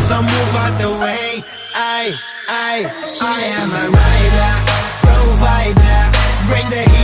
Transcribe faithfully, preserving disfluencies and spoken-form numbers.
so move out the way. I, I, I am a rider, provider, bring the